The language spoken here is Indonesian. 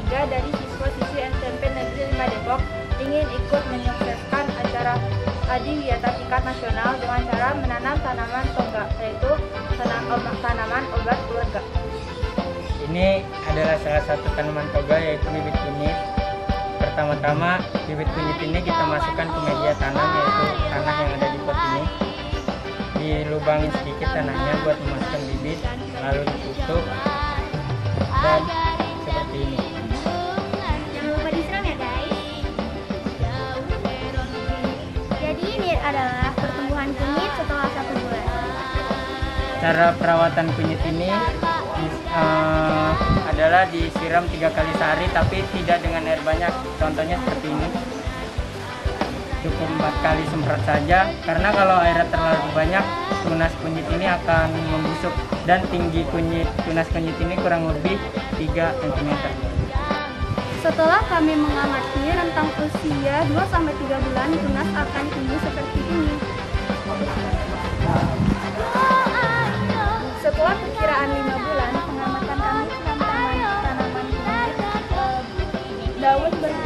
3 dari siswa-siswi SMP Negeri 5 Depok ingin ikut menyukseskan acara adiwiyata tingkat nasional dengan cara menanam tanaman toga, yaitu tanaman obat keluarga. Ini adalah salah satu tanaman toga, yaitu bibit kunyit. Pertama-tama bibit kunyit ini kita masukkan ke media tanam, yaitu tanah yang ada di pot ini. Dilubangin sedikit tanahnya buat memasukkan bibit, lalu ditutup dan seperti ini. Jangan lupa disiram ya guys. Jadi ini adalah pertumbuhan kunyit setelah 1 bulan. Cara perawatan kunyit ini adalah disiram 3 kali sehari, tapi tidak dengan air banyak. Contohnya seperti ini. Cukup 4 kali semprot saja, karena kalau airnya terlalu banyak, tunas kunyit ini akan membusuk dan tinggi tunas kunyit ini kurang lebih 3 cm. Setelah kami mengamati rentang usia 2-3 bulan, tunas akan tumbuh seperti ini. Setelah perkiraan 5 bulan, pengamatan kami tentang tanaman kunyit, daun